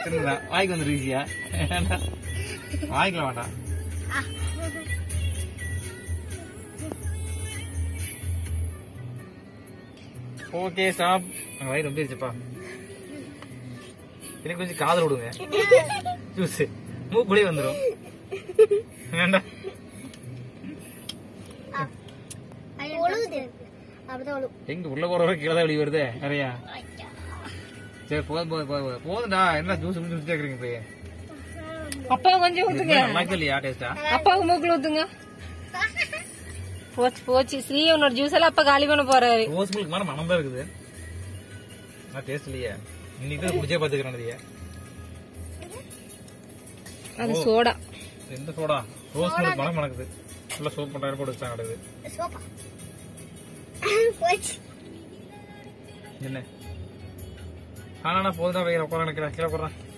வாய்க்கு வந்துரு ஈஸியா வாய்க்கலாம் வேண்டாம். Okay stop. வயிறு வந்துருச்சுப்பா. எனக்கு கொஞ்சம் காதல் விடுங்க. ஜூஸ் மூக்குள்ளே வந்துடும். வேண்டாம். எங்க உள்ள போற வரைக்கும் கீழே வெளியே வருது நிறைய. சரி போதும்டா. என்ன ஜூஸ் ஜூஸ் கேக்குறீங்க போய்? அப்பா கொஞ்சம் ஊத்துங்க. இல்லையா டேஸ்டா? அப்பாவுக்கு மூக்குல ஊத்துங்க. போச்சு போச்சு. ஸ்ரீ உன்னோட ஜூஸ் எல்லாம் அப்பா காலி பண்ண போறாரு. ரோஸ் மில்க் மாதிரி மனம் தான் இருக்குது. டேஸ்ட் இல்லையா? இன்னைக்கு குடிச்சே பாத்துக்கிறேன். அது சோடா. எந்த சோடா? ரோஸ் மில்க் மனம் மணக்குது. ஃபுல்லா சோப் பண்றாரு போட்டு வச்சாங்க. என்ன ஆனா போதுதான் உட்கார நினைக்கிறேன். கீழே போடுறேன்.